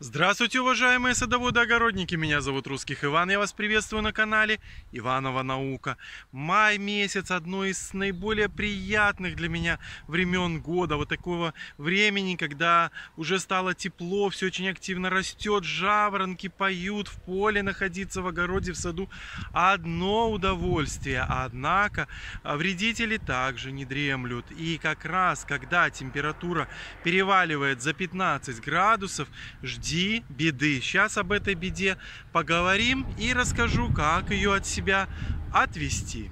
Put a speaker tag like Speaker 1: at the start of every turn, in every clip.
Speaker 1: Здравствуйте, уважаемые садоводы-огородники! Меня зовут Русских Иван, я вас приветствую на канале Иванова Наука. Май месяц — одно из наиболее приятных для меня времен года. Вот такого времени, когда уже стало тепло, все очень активно растет, жаворонки поют, в поле находиться, в огороде, в саду. Одно удовольствие. Однако вредители также не дремлют. И как раз, когда температура переваливает за 15 градусов, жди беды. Сейчас об этой беде поговорим и расскажу, как ее от себя отвести.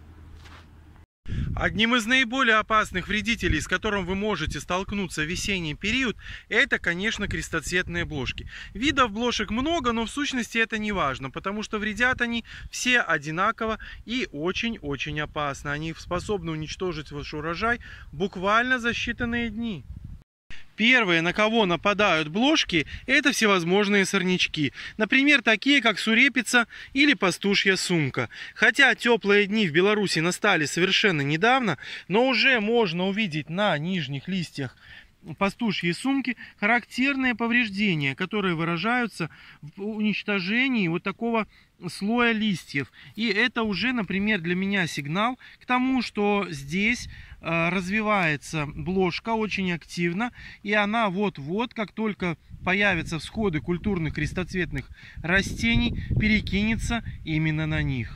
Speaker 1: Одним из наиболее опасных вредителей, с которым вы можете столкнуться в весенний период, это, конечно, крестоцветные блошки. Видов блошек много, но в сущности это не важно, потому что вредят они все одинаково и очень-очень опасно. Они способны уничтожить ваш урожай буквально за считанные дни. Первые, на кого нападают блошки, это всевозможные сорнячки. Например, такие как сурепица или пастушья сумка. Хотя теплые дни в Беларуси настали совершенно недавно, но уже можно увидеть на нижних листьях пастушьей сумки характерные повреждения, которые выражаются в уничтожении вот такого слоя листьев. И это уже, например, для меня сигнал к тому, что здесь развивается блошка очень активно, и она вот-вот, как только появятся всходы культурных крестоцветных растений, перекинется именно на них.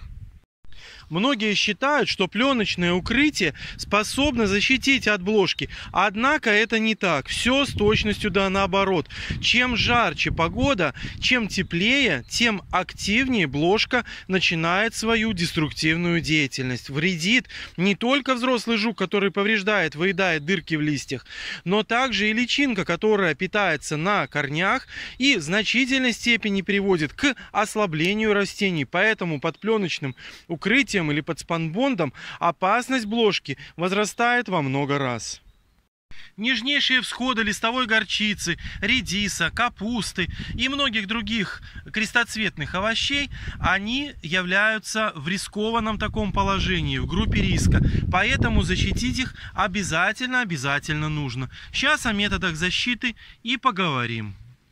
Speaker 1: Многие считают, что пленочное укрытие способно защитить от блошки. Однако это не так. Все с точностью да наоборот. Чем жарче погода, чем теплее, тем активнее блошка начинает свою деструктивную деятельность. Вредит не только взрослый жук, который повреждает, выедает дырки в листьях, но также и личинка, которая питается на корнях и в значительной степени приводит к ослаблению растений. Поэтому под пленочным укрытием или под спанбондом опасность блошки возрастает во много раз. Нежнейшие всходы листовой горчицы, редиса, капусты и многих других крестоцветных овощей, они являются в рискованном таком положении, в группе риска. Поэтому защитить их обязательно нужно. Сейчас о методах защиты и поговорим.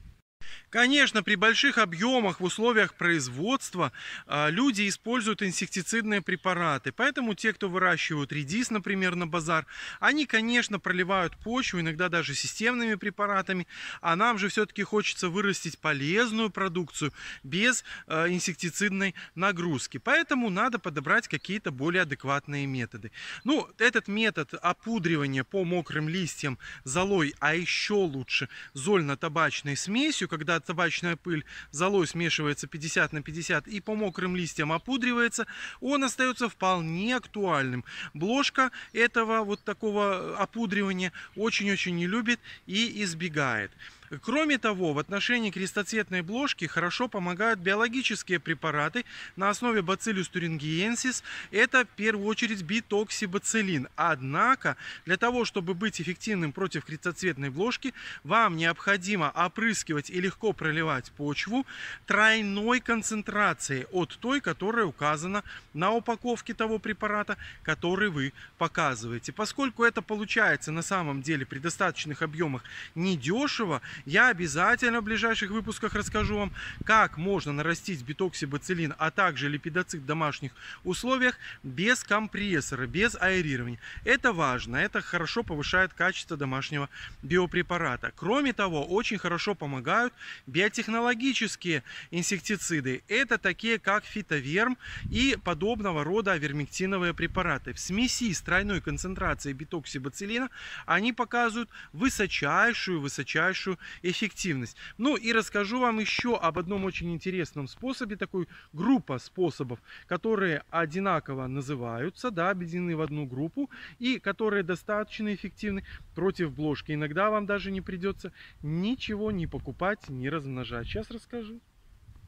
Speaker 1: Конечно, при больших объемах в условиях производства люди используют инсектицидные препараты. Поэтому те, кто выращивают редис, например, на базар, они, конечно, проливают почву, иногда даже системными препаратами. А нам же все-таки хочется вырастить полезную продукцию без инсектицидной нагрузки. Поэтому надо подобрать какие-то более адекватные методы. Ну, этот метод опудривания по мокрым листьям золой, а еще лучше зольно-табачной смесью, когда табачная пыль золой смешивается 50 на 50 и по мокрым листьям опудривается, он остается вполне актуальным. Блошка этого вот такого опудривания очень-очень не любит и избегает. Кроме того, в отношении крестоцветной блошки хорошо помогают биологические препараты на основе Bacillus thuringiensis. Это в первую очередь битоксибациллин. Однако, для того, чтобы быть эффективным против крестоцветной блошки, вам необходимо опрыскивать и легко проливать почву тройной концентрацией от той, которая указана на упаковке того препарата, который вы показываете. Поскольку это получается на самом деле при достаточных объемах недешево, я обязательно в ближайших выпусках расскажу вам, как можно нарастить битоксибациллин, а также липидоцит в домашних условиях без компрессора, без аэрирования. Это важно, это хорошо повышает качество домашнего биопрепарата. Кроме того, очень хорошо помогают биотехнологические инсектициды. Это такие как фитоверм и подобного рода авермектиновые препараты. В смеси с тройной концентрацией битоксибациллина они показывают высочайшую эффективность. Ну и расскажу вам еще об одном очень интересном способе, такой группа способов, которые одинаково называются, да, объединены в одну группу и которые достаточно эффективны против блошки. Иногда вам даже не придется ничего не покупать, не размножать. Сейчас расскажу.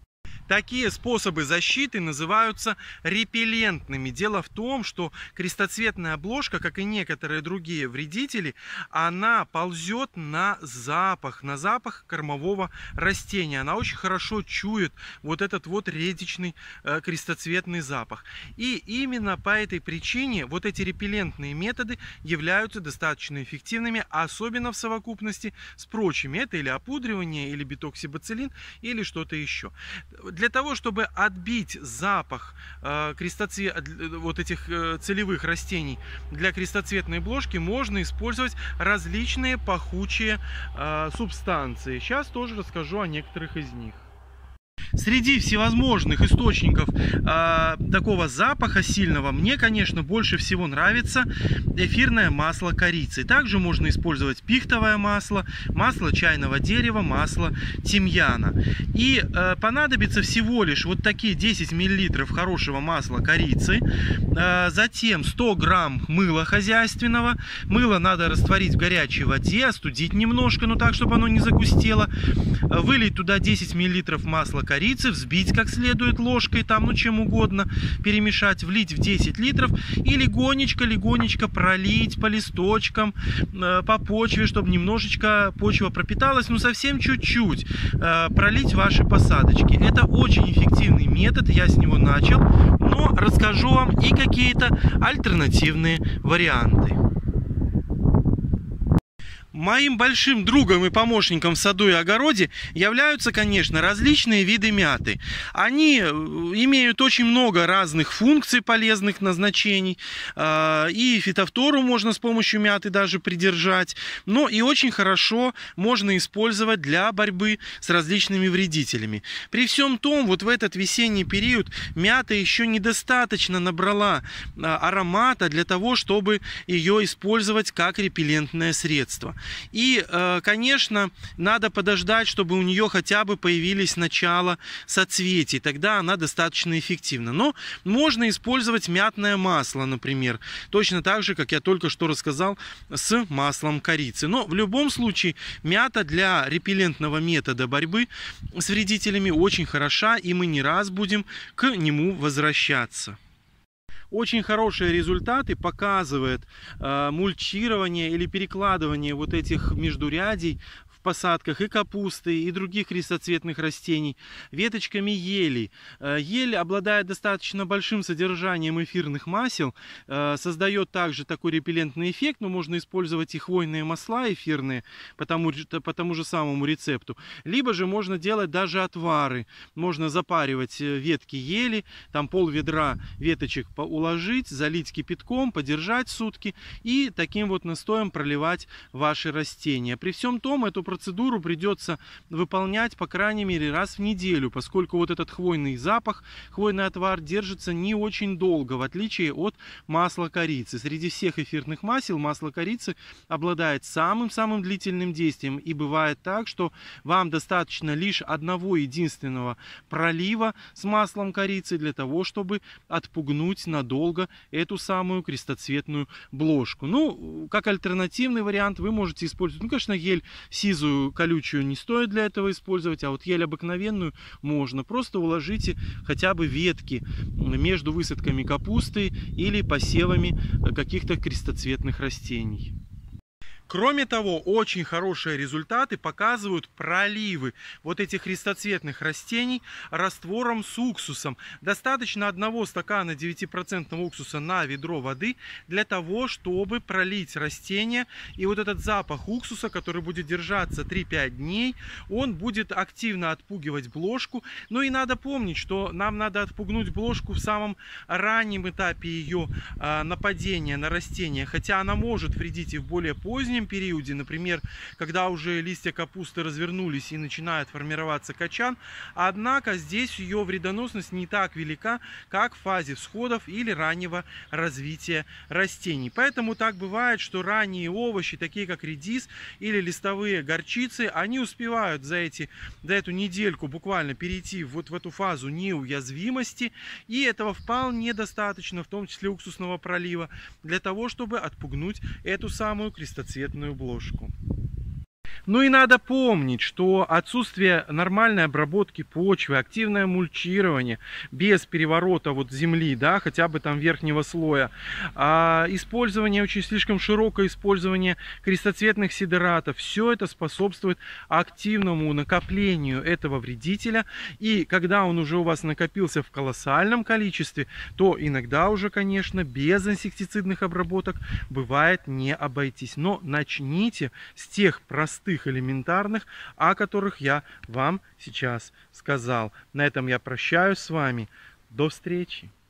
Speaker 1: Такие способы защиты называются репеллентными. Дело в том, что крестоцветная обложка, как и некоторые другие вредители, она ползет на запах кормового растения. Она очень хорошо чует вот этот вот редичный крестоцветный запах. И именно по этой причине вот эти репеллентные методы являются достаточно эффективными, особенно в совокупности с прочими. Это или опудривание, или бетоксибациллин, или что-то еще. Для того, чтобы отбить запах вот этих целевых растений для крестоцветной бложки, можно использовать различные пахучие субстанции. Сейчас тоже расскажу о некоторых из них. Среди всевозможных источников такого запаха сильного мне, конечно, больше всего нравится эфирное масло корицы. Также можно использовать пихтовое масло, масло чайного дерева, масло тимьяна. И понадобится всего лишь вот такие 10 мл хорошего масла корицы, затем 100 грамм мыла хозяйственного. Мыло надо растворить в горячей воде, остудить немножко, но так, чтобы оно не загустело. Вылить туда 10 мл масла корицы, взбить как следует ложкой, там, ну чем угодно, перемешать, влить в 10 литров и легонечко пролить по листочкам, по почве, чтобы немножечко почва пропиталась, ну совсем чуть-чуть, пролить ваши посадочки. Это очень эффективный метод, я с него начал, но расскажу вам и какие-то альтернативные варианты. Моим большим другом и помощником в саду и огороде являются, конечно, различные виды мяты. Они имеют очень много разных функций, полезных назначений. И фитофтору можно с помощью мяты даже придержать. Но и очень хорошо можно использовать для борьбы с различными вредителями. При всем том, вот в этот весенний период мята еще недостаточно набрала аромата для того, чтобы ее использовать как репеллентное средство. И, конечно, надо подождать, чтобы у нее хотя бы появились начала соцветий. Тогда она достаточно эффективна. Но можно использовать мятное масло, например. Точно так же, как я только что рассказал, с маслом корицы. Но в любом случае мята для репеллентного метода борьбы с вредителями очень хороша. И мы не раз будем к нему возвращаться. Очень хорошие результаты показывает мульчирование или перекладывание вот этих междурядий в посадках и капусты, и других крестоцветных растений веточками ели. Ель обладает достаточно большим содержанием эфирных масел, создает также такой репеллентный эффект, но можно использовать и хвойные масла эфирные по тому же самому рецепту. Либо же можно делать даже отвары. Можно запаривать ветки ели, там пол-ведра веточек уложить, залить кипятком, подержать сутки и таким вот настоем проливать ваши растения. При всем том, эту процедуру придется выполнять по крайней мере раз в неделю, поскольку вот этот хвойный запах, хвойный отвар держится не очень долго, в отличие от масла корицы. Среди всех эфирных масел масло корицы обладает самым-самым длительным действием. И бывает так, что вам достаточно лишь одного единственного пролива с маслом корицы для того, чтобы отпугнуть надолго эту самую крестоцветную бложку. Ну, как альтернативный вариант вы можете использовать, ну, конечно, ель сизую, колючую не стоит для этого использовать, а вот ель обыкновенную можно. Просто уложите хотя бы ветки между высадками капусты или посевами каких-то крестоцветных растений. Кроме того, очень хорошие результаты показывают проливы вот этих крестоцветных растений раствором с уксусом. Достаточно 1 стакана 9% уксуса на ведро воды для того, чтобы пролить растение. И вот этот запах уксуса, который будет держаться 3-5 дней, он будет активно отпугивать бложку. Ну и надо помнить, что нам надо отпугнуть бложку в самом раннем этапе ее нападения на растение. Хотя она может вредить и в более позднем периоде, например, когда уже листья капусты развернулись и начинает формироваться качан, однако здесь ее вредоносность не так велика, как в фазе всходов или раннего развития растений. Поэтому так бывает, что ранние овощи, такие как редис или листовые горчицы, они успевают за эту недельку буквально перейти вот в эту фазу неуязвимости, и этого вполне достаточно, в том числе уксусного пролива, для того, чтобы отпугнуть эту самую крестоцветную бложку. Ну и надо помнить, что отсутствие нормальной обработки почвы, активное мульчирование без переворота вот земли, да, хотя бы там верхнего слоя, использование, очень слишком широкое использование крестоцветных сидератов, все это способствует активному накоплению этого вредителя. И когда он уже у вас накопился в колоссальном количестве, то иногда уже, конечно, без инсектицидных обработок бывает не обойтись. Но начните с тех простых, элементарных, о которых я вам сейчас сказал. На этом я прощаюсь с вами. До встречи!